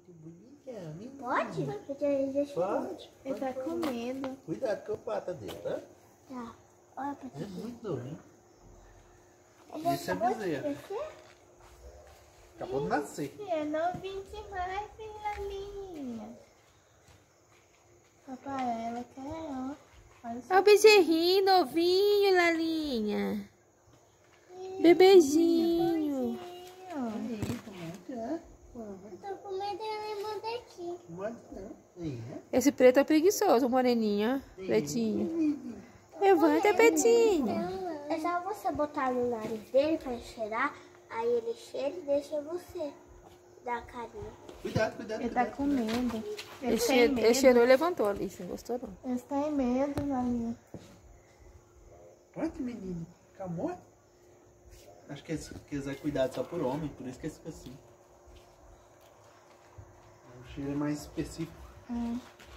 Que bonito. Pode? Pode. Ele tá com medo. Cuidado com a pata dele, tá? Tá. Olha pra É muito novinho. Ele Isso é acabou de bezerro. crescer? Acabou de nascer. É novinho demais, hein, Lalinha? Papai, ela quer, ó. Olha Olha o bezerrinho novinho, Lalinha. Bebezinho. Eu tô com medo de ele morder aqui. Pode não. Aí, né? Esse preto é preguiçoso, o moreninho, ó. Pretinho. Levanta, pretinho. É só você botar no nariz dele pra cheirar, aí ele cheira e deixa você dar carinho. Cuidado, cuidado, Ele tá cuidado. com medo. Ele cheirou e levantou ali, não gostou não. Ele tem medo, Lalinha. Olha que menino. Calmou? Acho que eles é cuidado só por homem, por isso que eles ficam assim. O cheiro é mais específico.